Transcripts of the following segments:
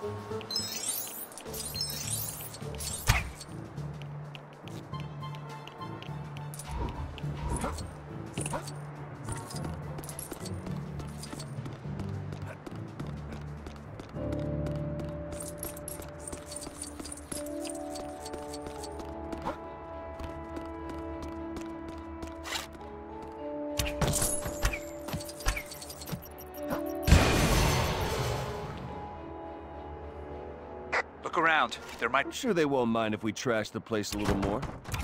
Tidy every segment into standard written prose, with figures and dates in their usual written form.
Look around. There might... I'm sure they won't mind if we trash the place a little more.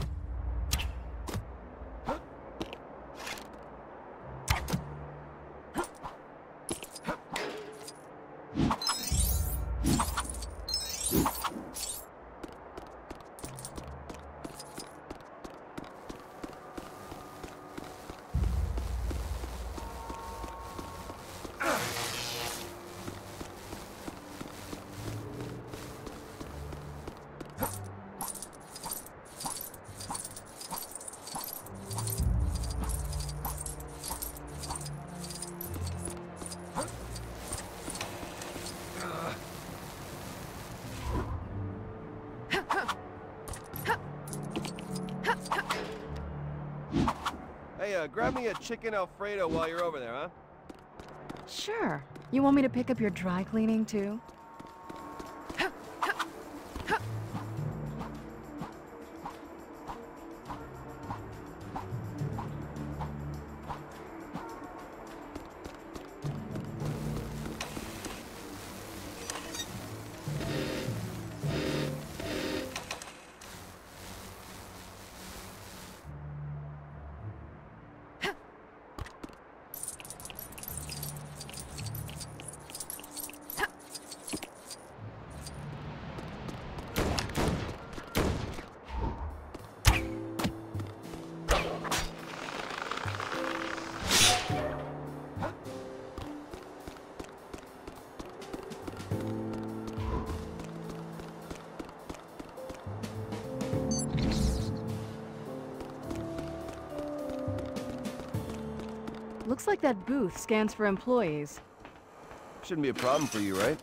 Hey, grab me a chicken Alfredo while you're over there, huh? Sure. You want me to pick up your dry cleaning, too? Looks like that booth scans for employees. Shouldn't be a problem for you, right?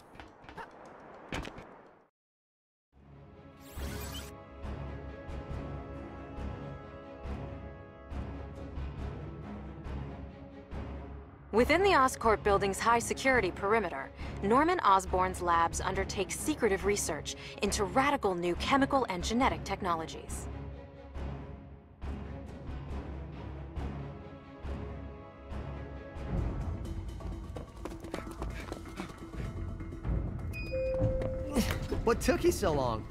Within the Oscorp building's high-security perimeter, Norman Osborn's labs undertake secretive research into radical new chemical and genetic technologies. What took you so long?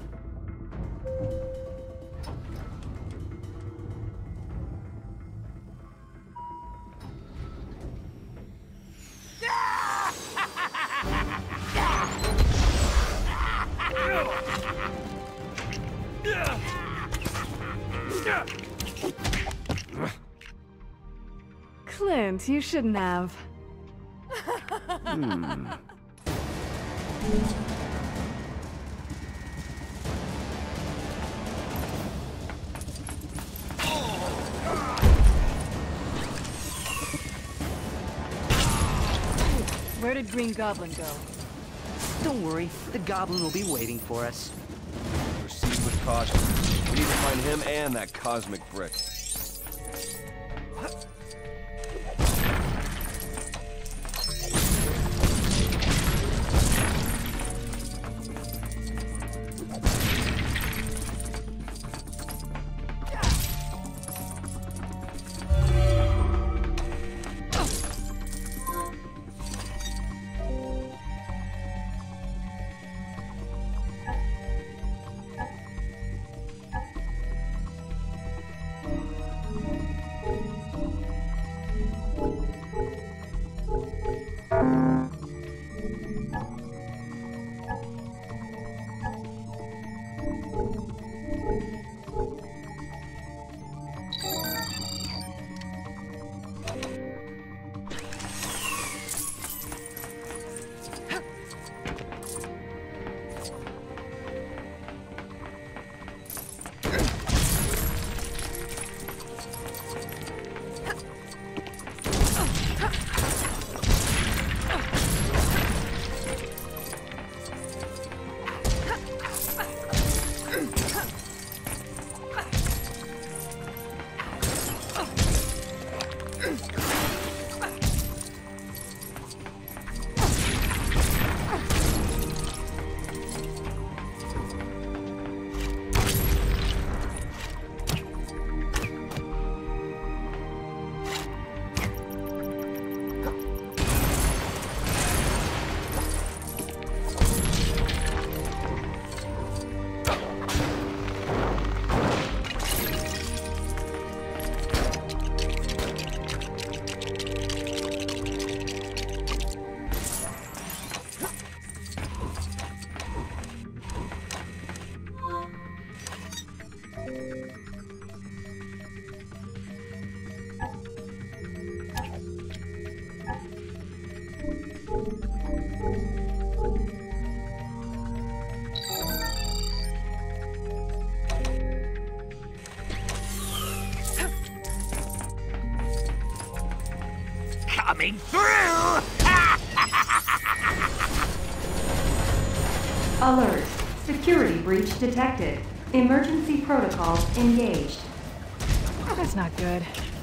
Clint, you shouldn't have. Where did Green Goblin go? Don't worry, the Goblin will be waiting for us. Proceed with caution. We need to find him and that cosmic brick. coming through! Alert. Security breach detected. Emergency protocols engaged. That's not good.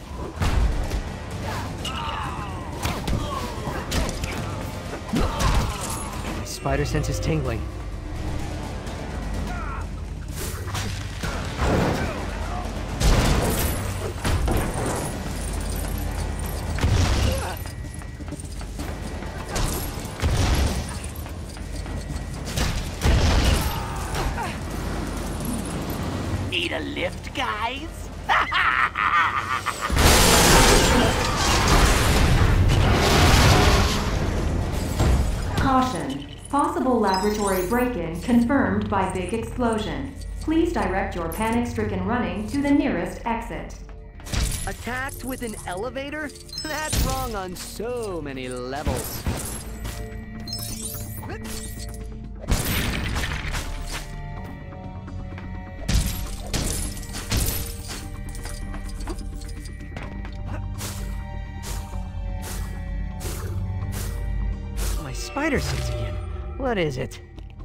My spider sense is tingling. Need a lift, guys? Caution. Possible laboratory break-in confirmed by big explosion. Please direct your panic-stricken running to the nearest exit. Attacked with an elevator? That's wrong on so many levels. My spider sense again. What is it?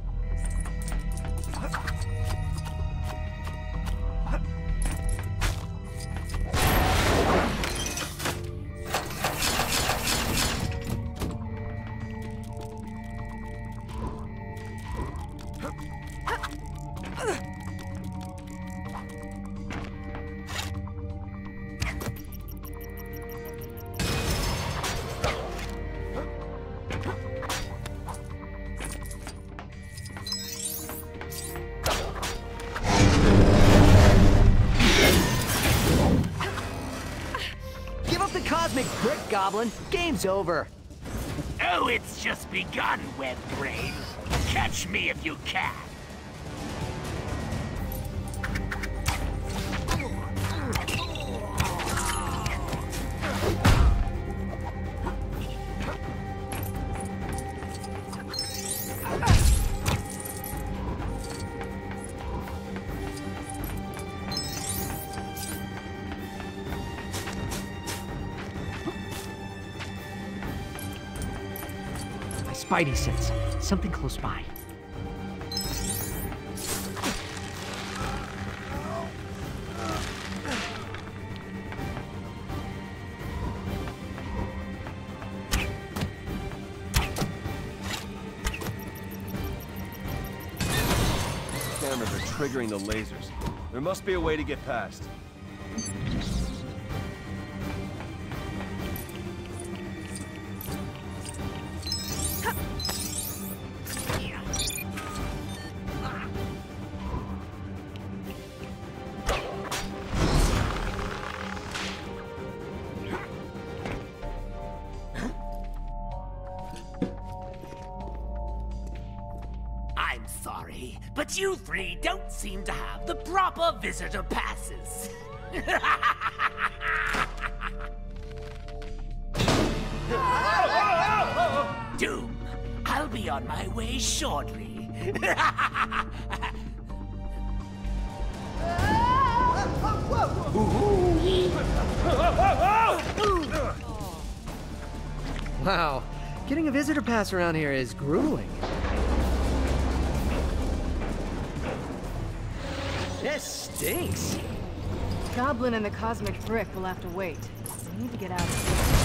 Give up the cosmic brick, Goblin. Game's over. Oh, it's just begun, web brain. Catch me if you can. My spidey sense. Something close by. Cameras are triggering the lasers. There must be a way to get past. I'm sorry, but you three don't seem to have the proper visitor passes. Doom, I'll be on my way shortly. Wow. Getting a visitor pass around here is grueling. This stinks. Goblin and the cosmic brick will have to wait. We need to get out of here.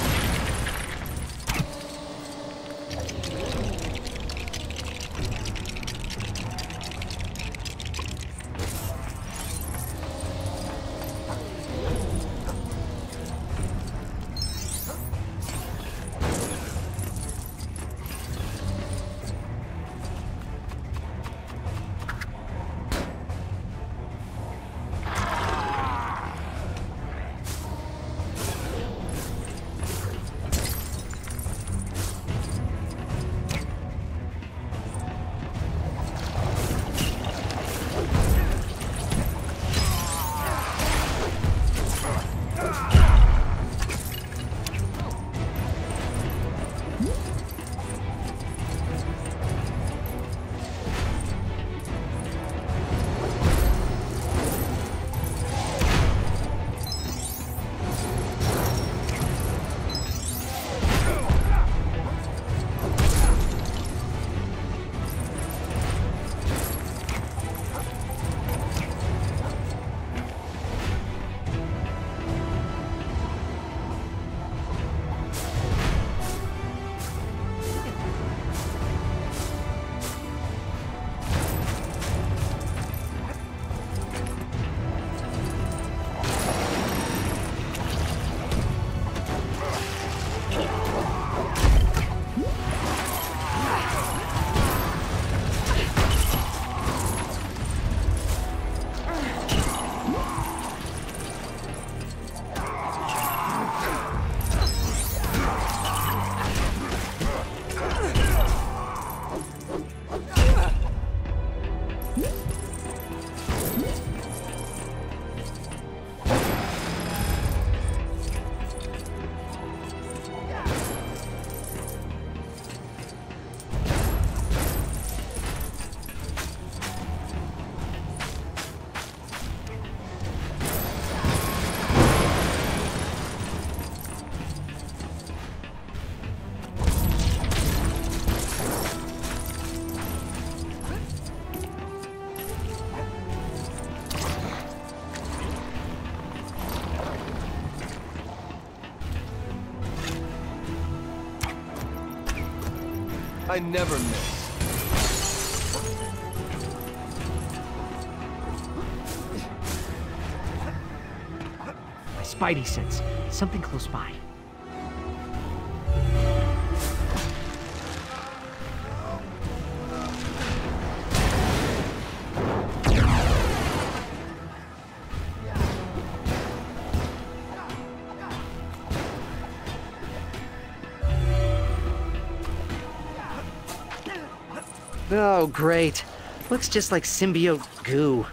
I never miss. My spidey sense. Something close by. Oh, great. Looks just like symbiote goo.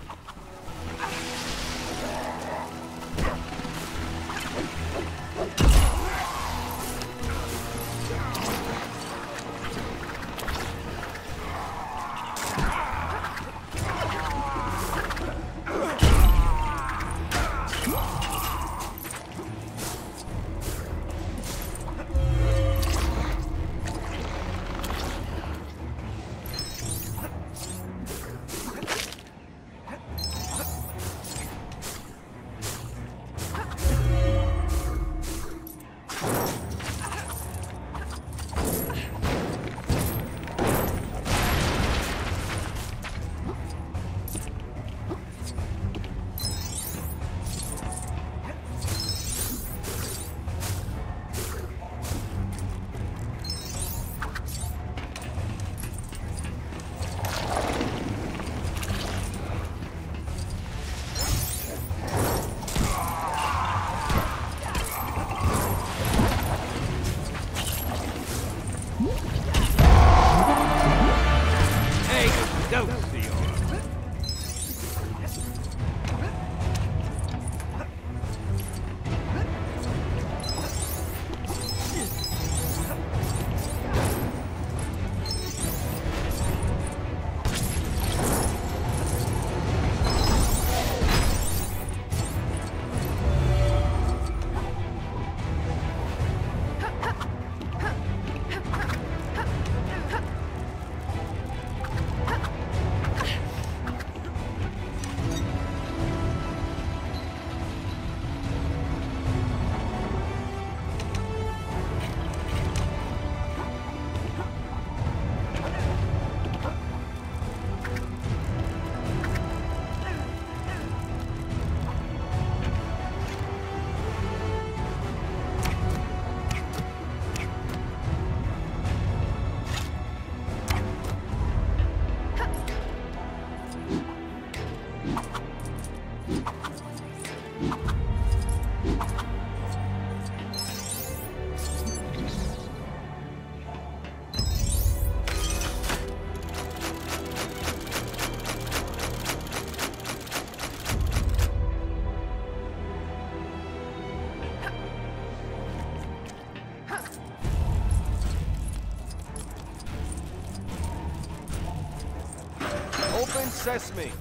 Open sesame.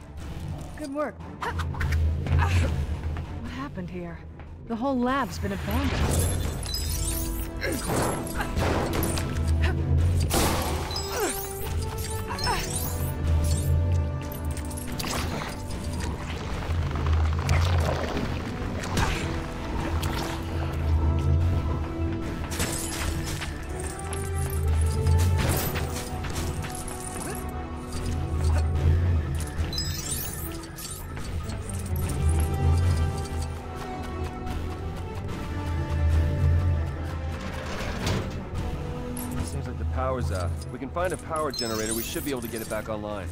Good work. What happened here? The whole lab's been abandoned. Power's out. If we can find a power generator, we should be able to get it back online.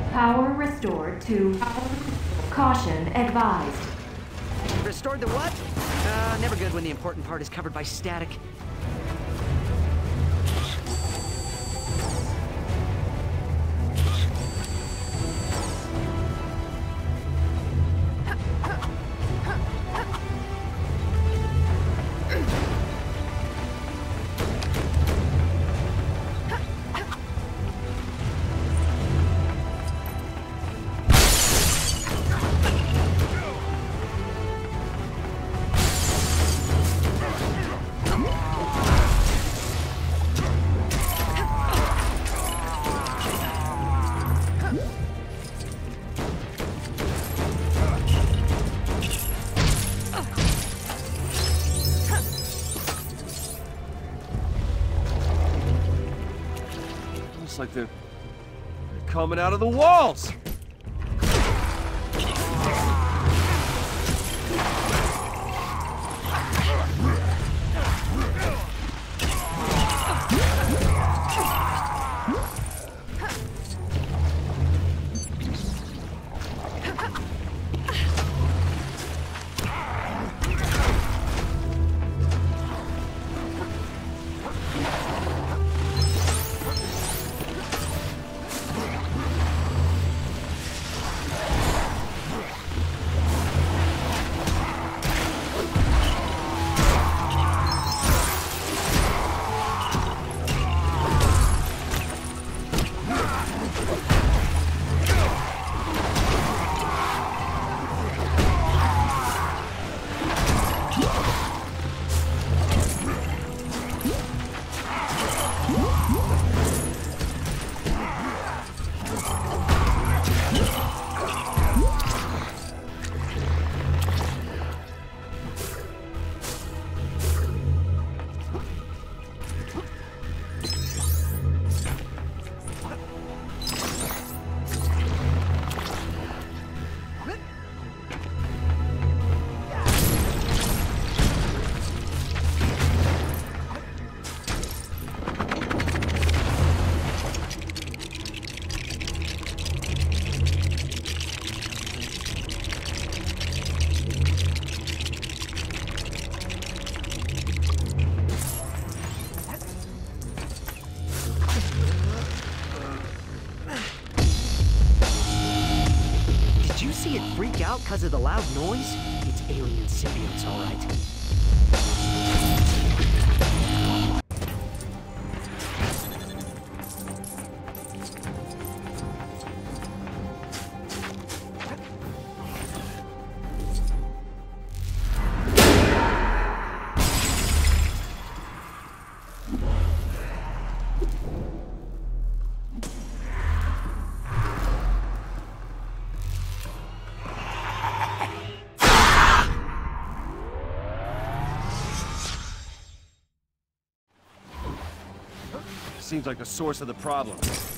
Power restored to... Caution advised. Restored to what? Never good when the important part is covered by static. Like they're coming out of the walls! See it freak out because of the loud noise? It's alien symbiotes, all right. Seems like the source of the problem.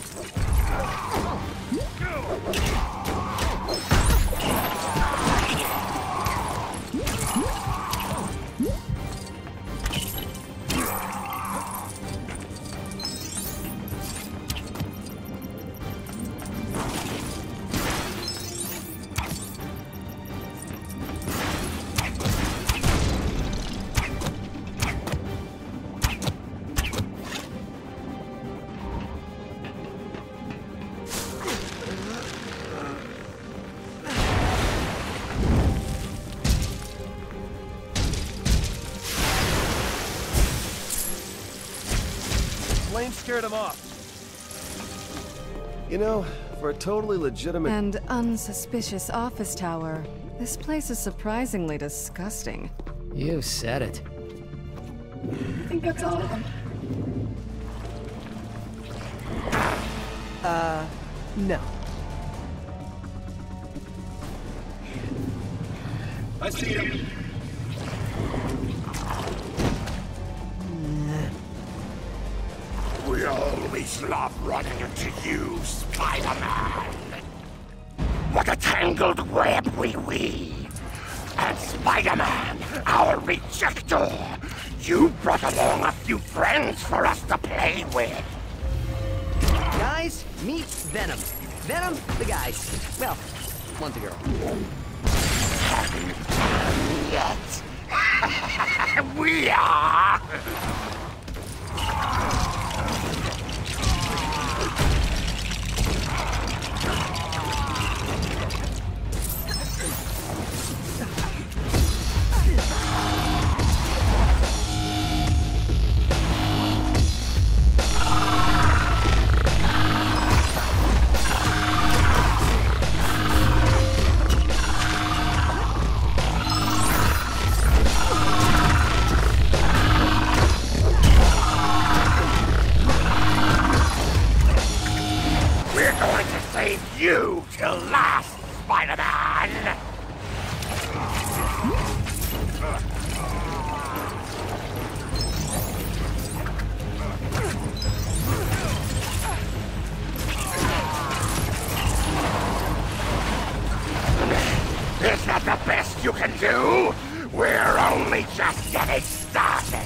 Flame scared him off. You know, for a totally legitimate... And unsuspicious office tower, this place is surprisingly disgusting. You said it. I think that's all of them. No. I see him. We always love running into you, Spider-Man. What a tangled web we weave. And Spider-Man, our rejector, you brought along a few friends for us to play with. Guys, meet Venom. Venom, the guy. Well, one's a girl. Yet. We are. You till last, Spider-Man! Is that the best you can do? We're only just getting started!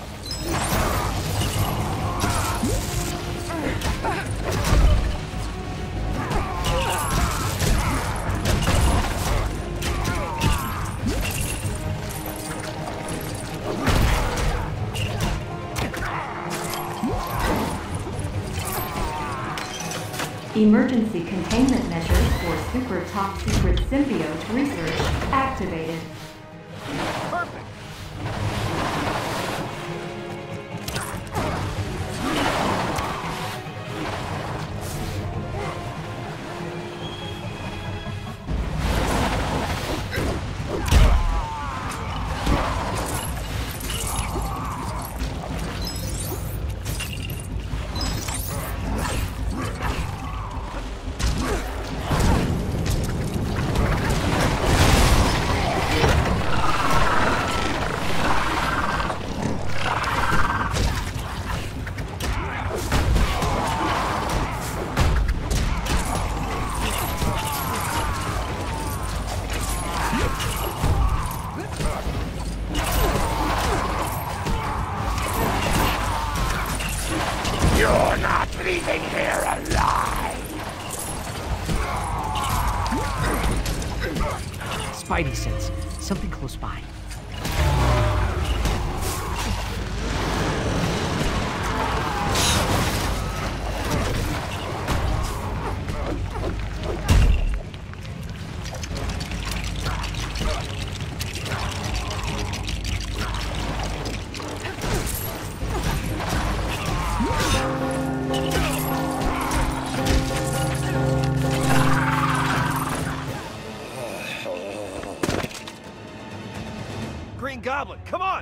Emergency containment measures for super top secret symbiote research activated. Perfect. You're not leaving here alive! Spidey sense. Something close by. Green Goblin, come on!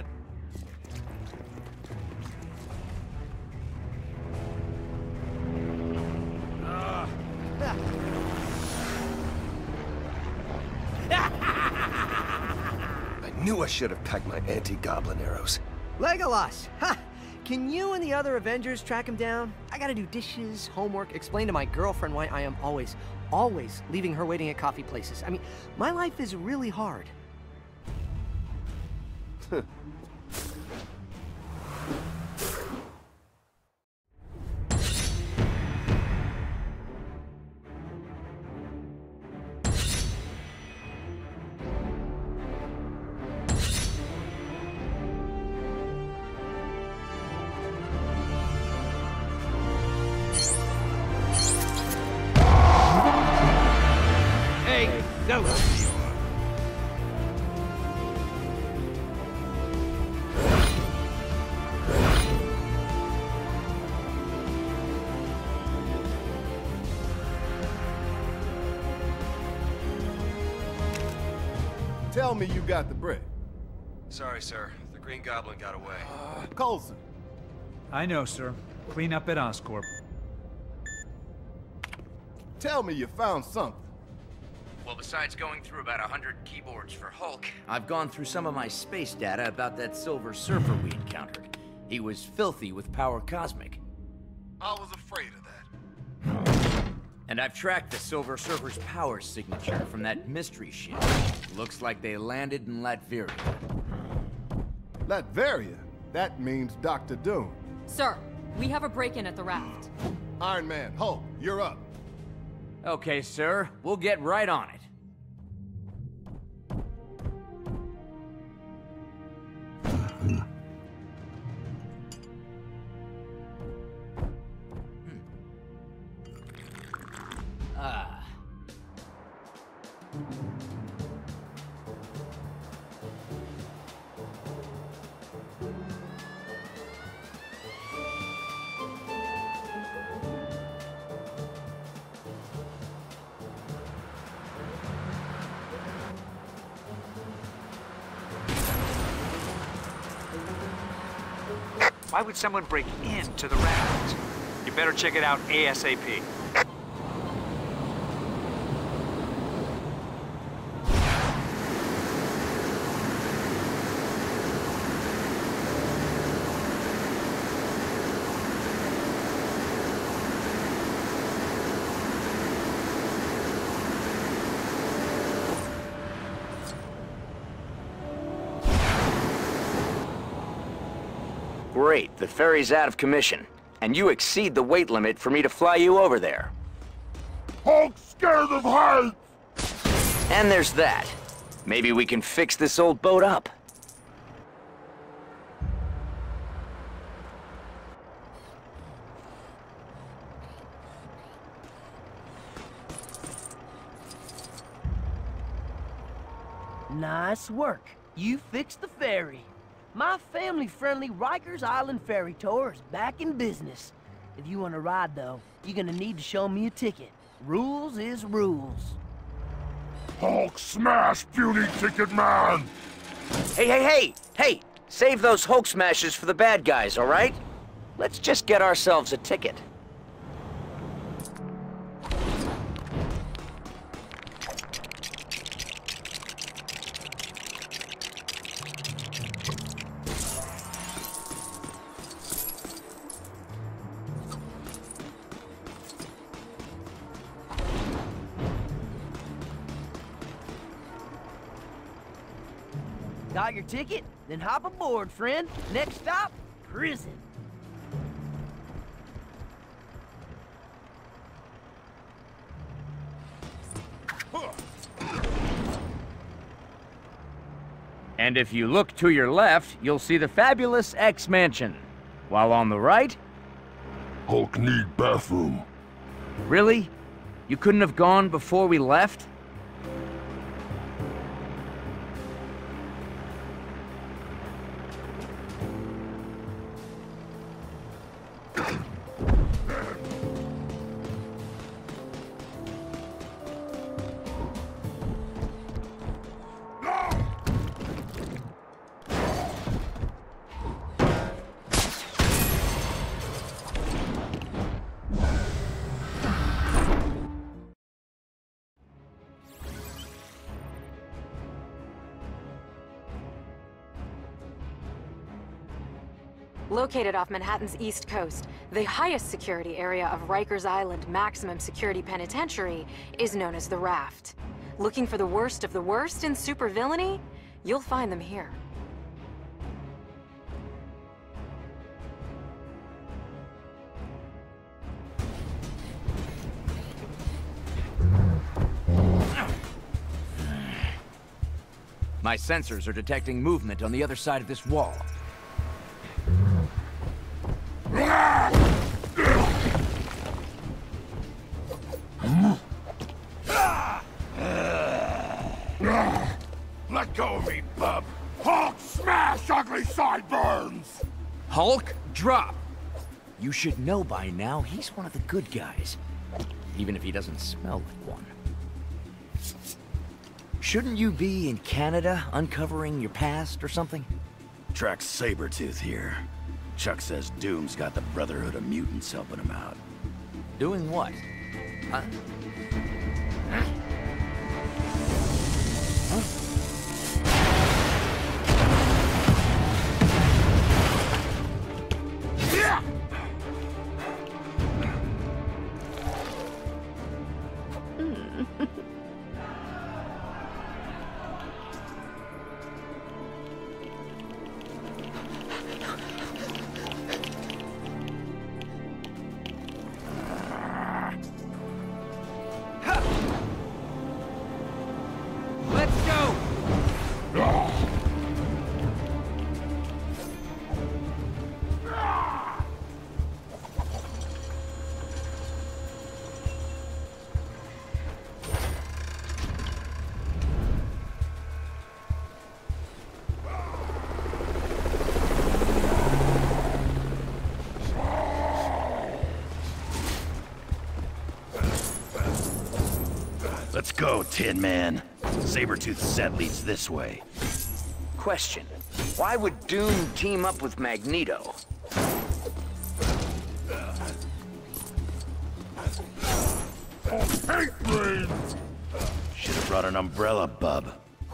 I knew I should have packed my anti-goblin arrows. Legolas! Ha! Can you and the other Avengers track him down? I gotta do dishes, homework, explain to my girlfriend why I am always leaving her waiting at coffee places. I mean, my life is really hard. Hey, no! Tell me you got the brick. Sorry, sir. The Green Goblin got away. Coulson. I know, sir. Clean up at Oscorp. Tell me you found something. Well, besides going through about 100 keyboards for Hulk, I've gone through some of my space data about that Silver Surfer we encountered. He was filthy with power cosmic. I was afraid of that. And I've tracked the Silver Surfer's power signature from that mystery ship. Looks like they landed in Latveria. Latveria? That means Dr. Doom. Sir, we have a break-in at the raft. Iron Man, Hulk, you're up. Okay, sir. We'll get right on it. Why would someone break into the raft? You better check it out ASAP. Great, the ferry's out of commission, and you exceed the weight limit for me to fly you over there. Hulk's scared of heights! And there's that. Maybe we can fix this old boat up. Nice work. You fixed the ferry. My family-friendly Rikers Island ferry tour is back in business. If you want to ride, though, you're gonna need to show me a ticket. Rules is rules. Hulk smash, puny ticket man! Hey! Save those Hulk smashes for the bad guys, all right? Let's just get ourselves a ticket. Got your ticket? Then hop aboard, friend. Next stop, prison. And if you look to your left, you'll see the fabulous X Mansion. While on the right... Hulk need bathroom. Really? You couldn't have gone before we left? Located off Manhattan's East Coast, the highest security area of Rikers Island Maximum Security Penitentiary is known as the Raft. Looking for the worst of the worst in supervillainy? You'll find them here. My sensors are detecting movement on the other side of this wall. Let go of me, bub! Hulk smash, ugly sideburns! Hulk, drop! You should know by now he's one of the good guys. Even if he doesn't smell like one. Shouldn't you be in Canada uncovering your past or something? Track Sabretooth here. Chuck says Doom's got the Brotherhood of Mutants helping him out. Doing what? Huh? Let's go, Tin Man. Sabretooth's set leads this way. Question. Why would Doom team up with Magneto? Should have brought an umbrella, bub.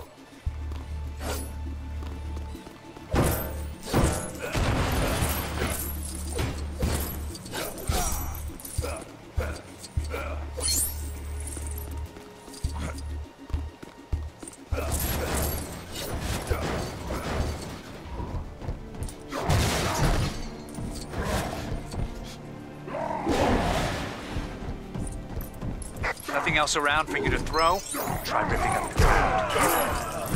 Nothing else around for you to throw? Try ripping up the ground.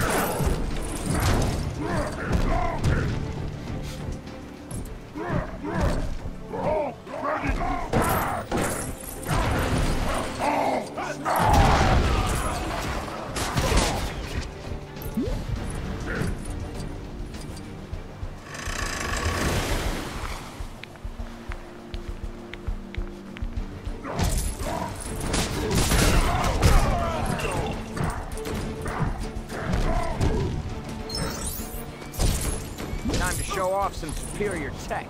Time to show off some superior tech.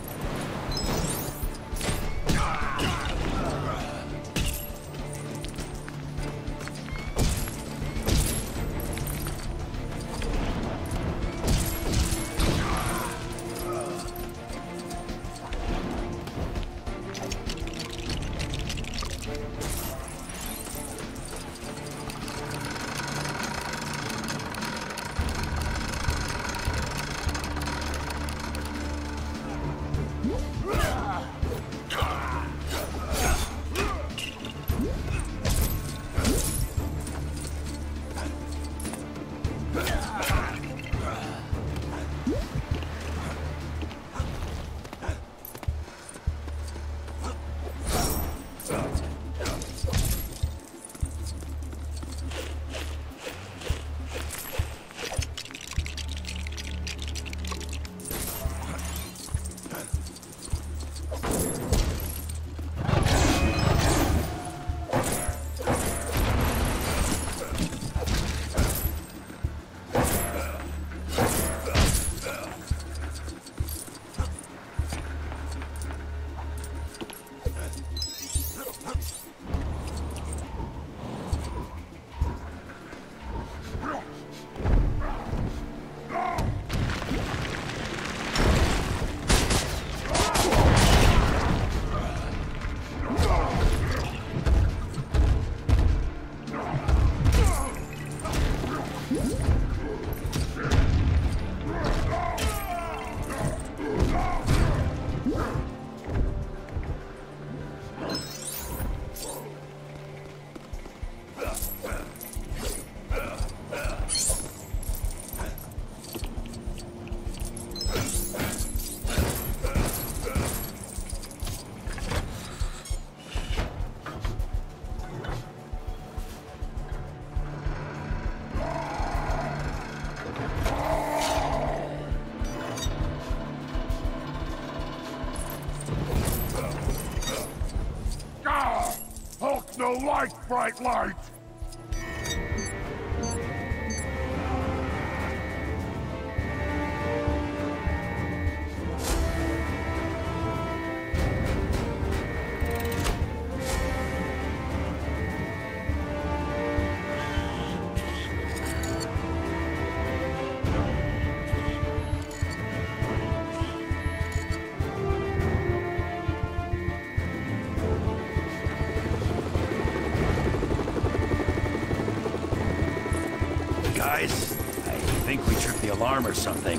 Hulk no like bright light! Guys, I think we tripped the alarm or something.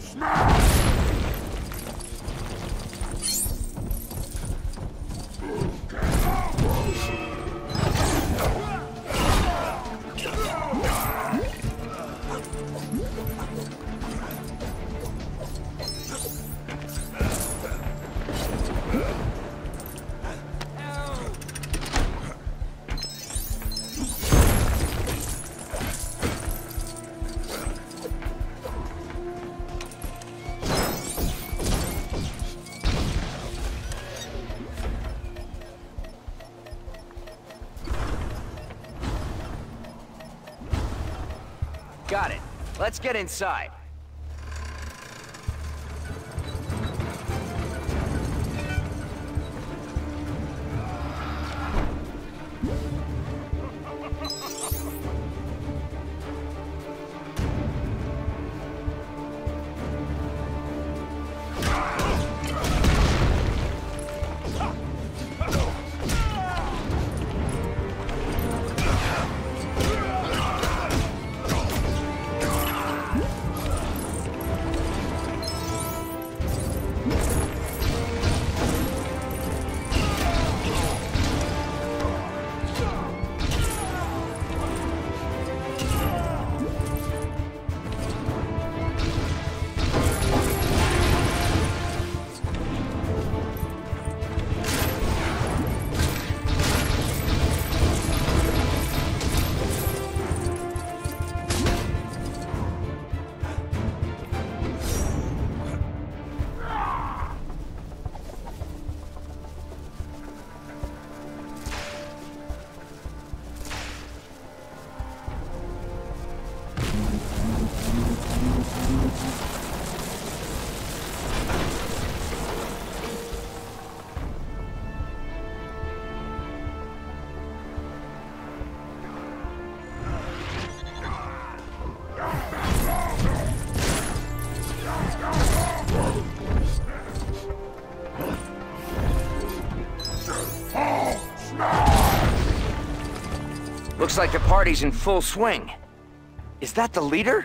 Got it. Let's get inside. Looks like the party's in full swing. Is that the leader?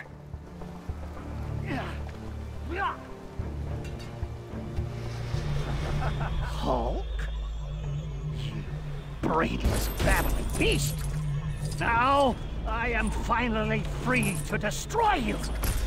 Hulk? You brainless, babbling beast! Now, I am finally free to destroy you!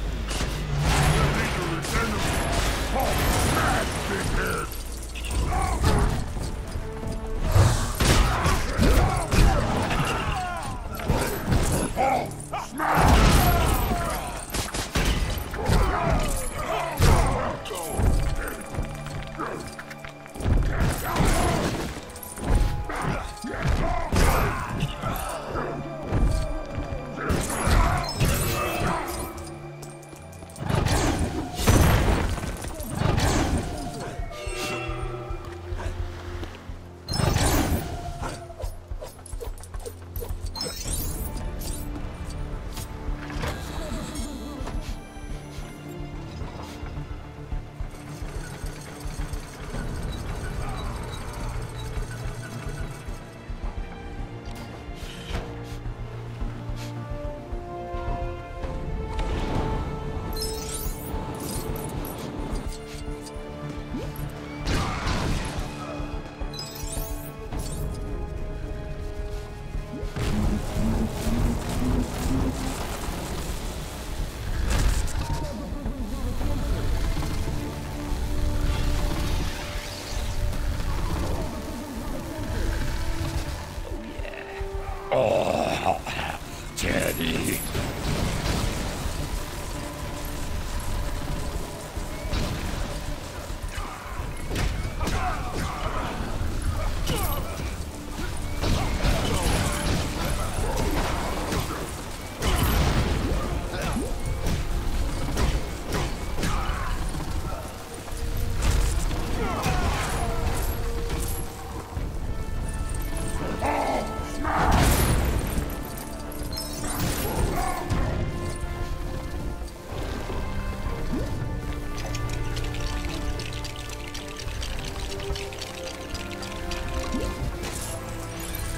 Oh, Teddy.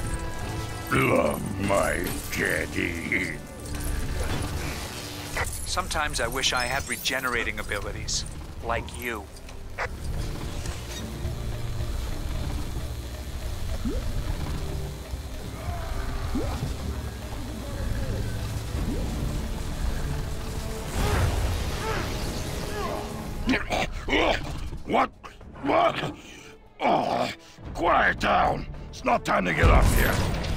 Love my Teddy. Sometimes I wish I had regenerating abilities, like you. What? What? Oh, quiet down. It's not time to get up here.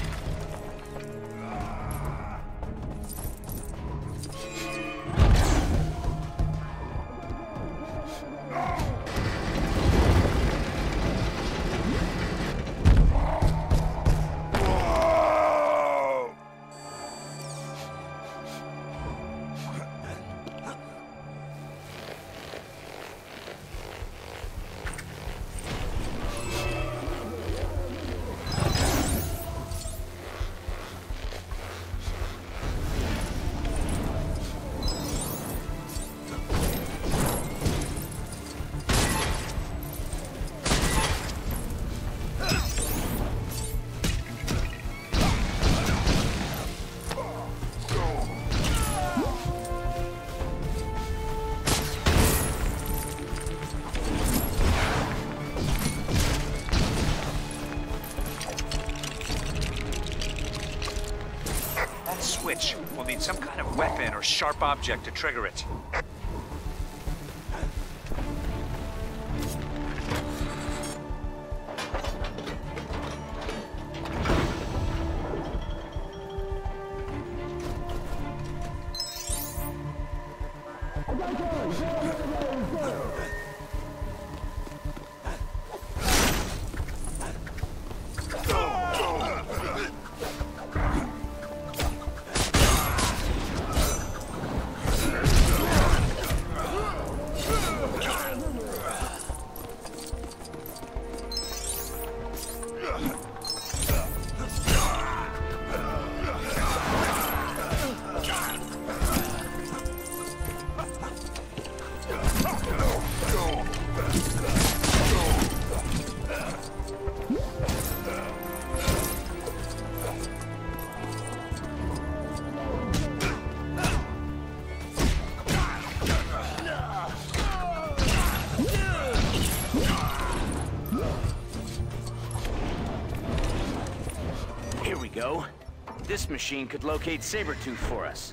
Switch. We'll need some kind of weapon or sharp object to trigger it. Go. This machine could locate Sabretooth for us.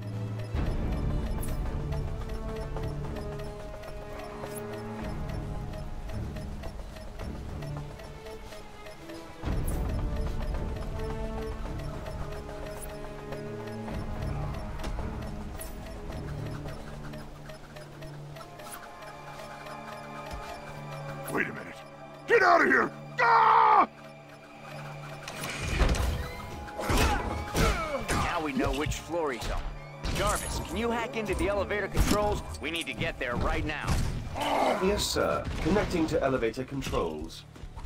Wait a minute. Get out of here! Ah! We know which floor he's on. Jarvis, can you hack into the elevator controls? We need to get there right now. Yes, sir. Connecting to elevator controls.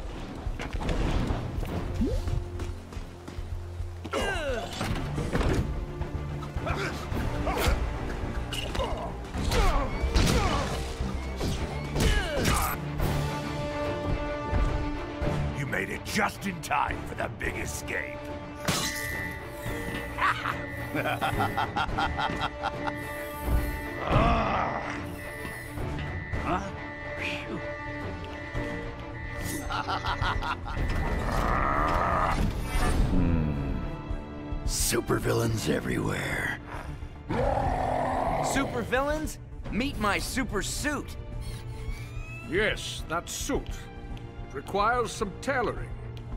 You made it just in time for the big escape. Huh? Phew. Supervillains everywhere. Supervillains? Meet my super suit. Yes, that suit. It requires some tailoring.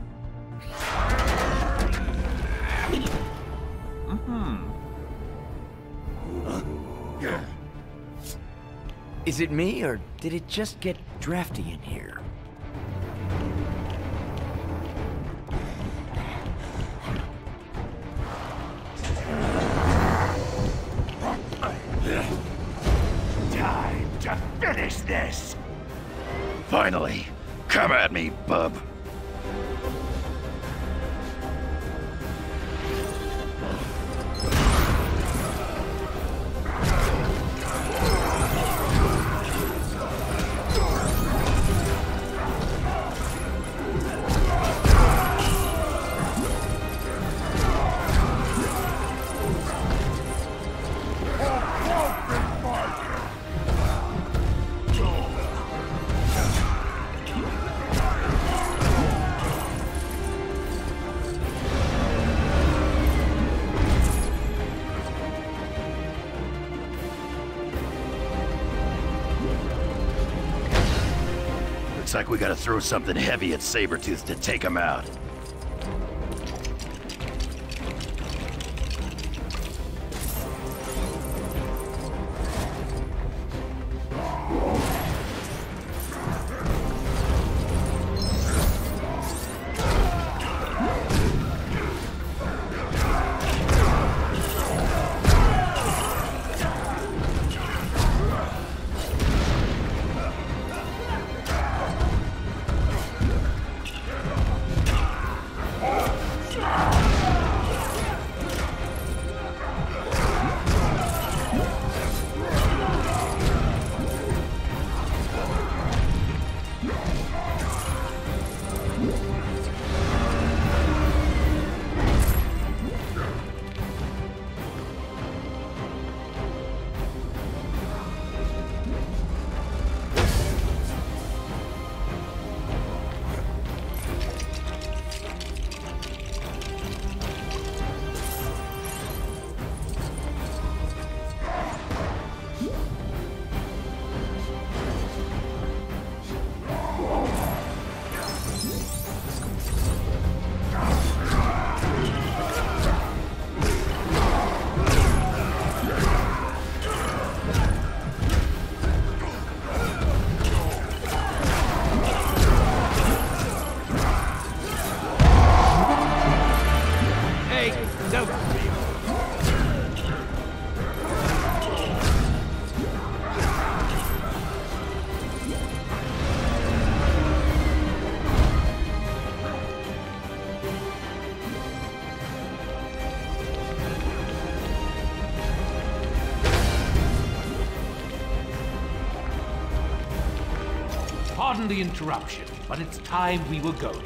Is it me, or did it just get drafty in here? Time to finish this! Finally! Come at me, bub! Looks like we gotta throw something heavy at Sabretooth to take him out. Pardon the interruption, but it's time we were going.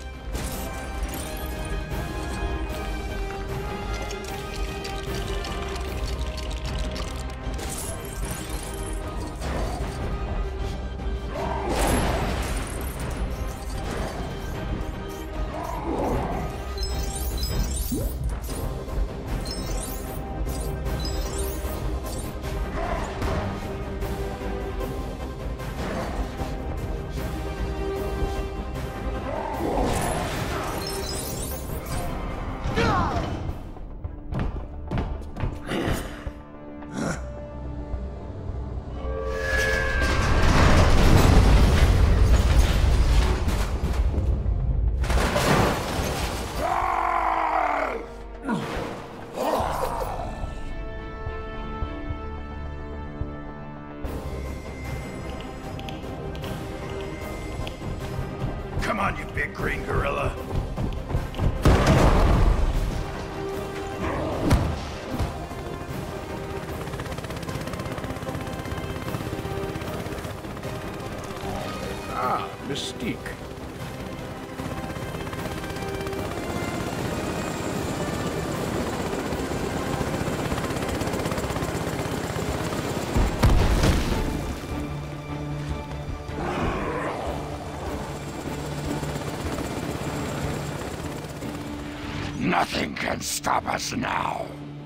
Come on, you big green gorilla. Ah, Mystique. Nothing can stop us now.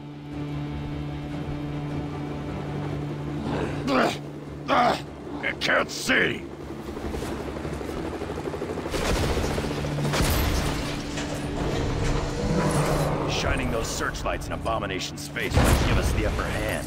I can't see. Shining those searchlights in Abomination's face might give us the upper hand.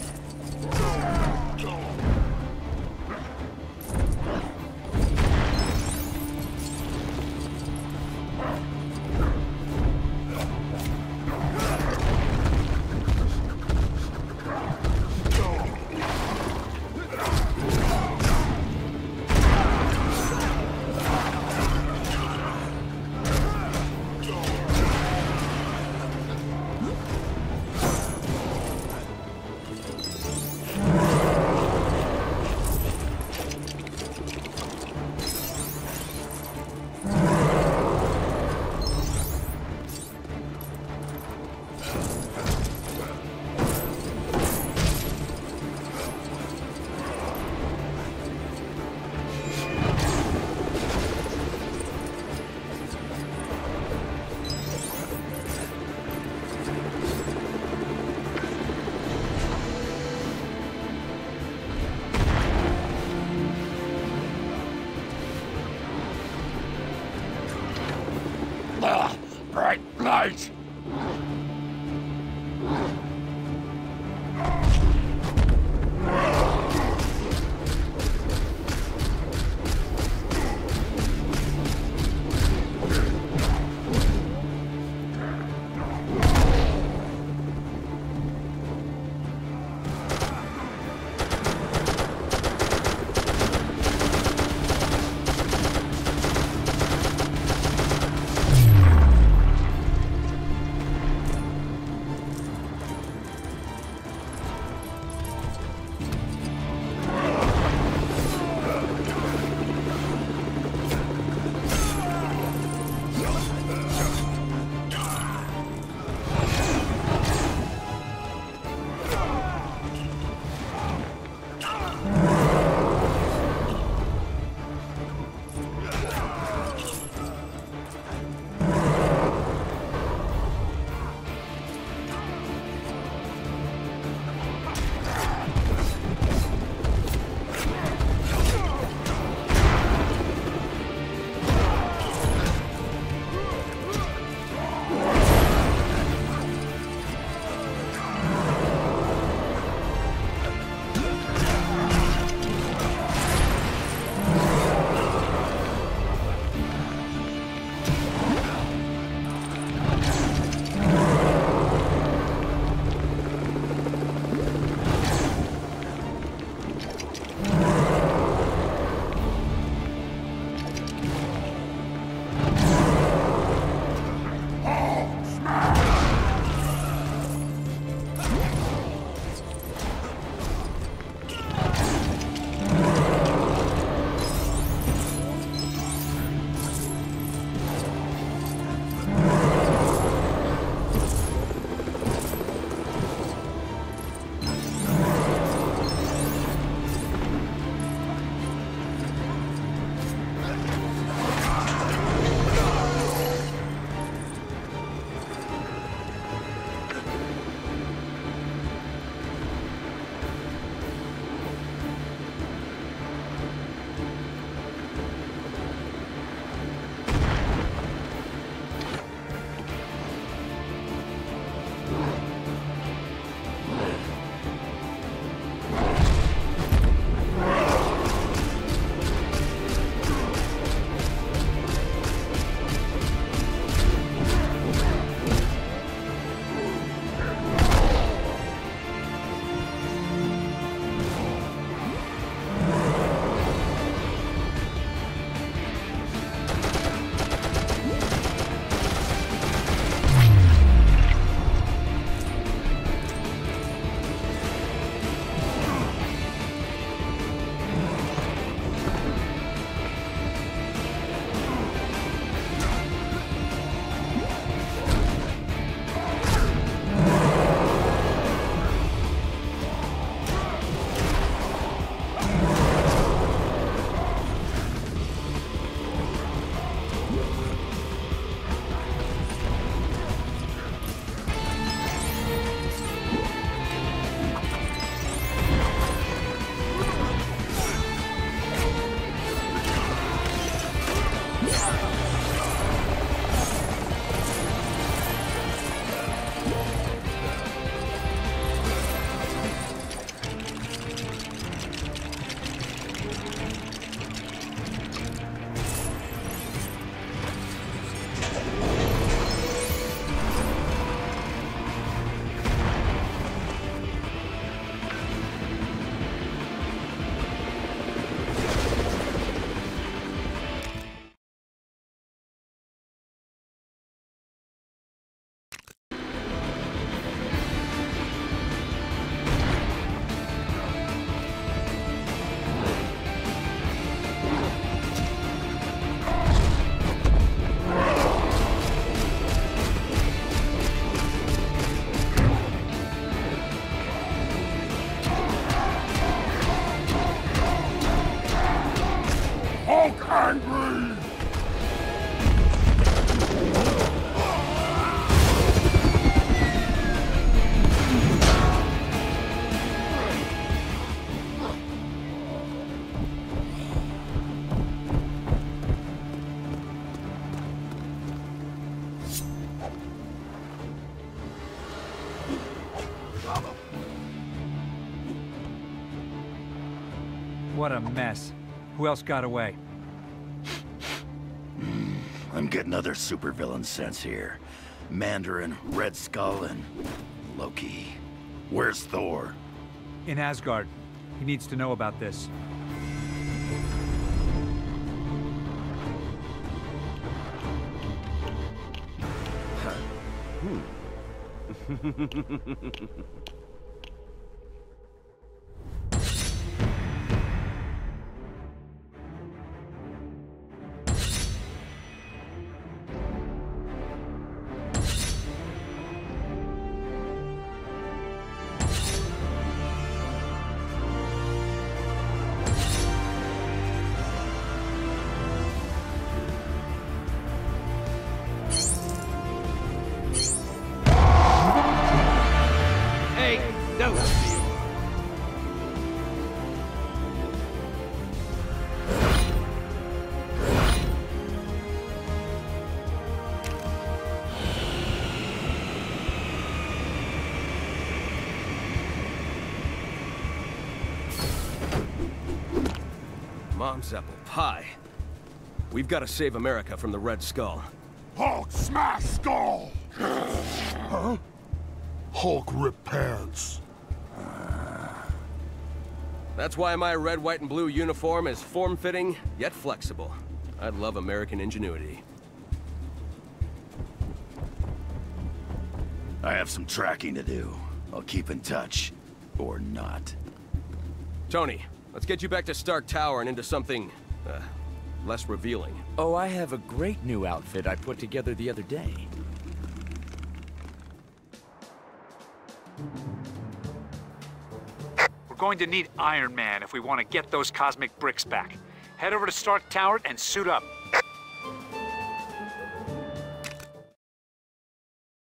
angry! What a mess. Who else got away? I'm getting other supervillain sense here. Mandarin, Red Skull, and Loki. Where's Thor? In Asgard. He needs to know about this. Mom's apple pie. We've got to save America from the Red Skull. Hulk smash skull! Huh? Hulk rip pants. That's why my red, white, and blue uniform is form-fitting, yet flexible. I love American ingenuity. I have some tracking to do. I'll keep in touch. Or not. Tony, let's get you back to Stark Tower and into something, less revealing. Oh, I have a great new outfit I put together the other day. We're going to need Iron Man if we want to get those cosmic bricks back. Head over to Stark Tower and suit up.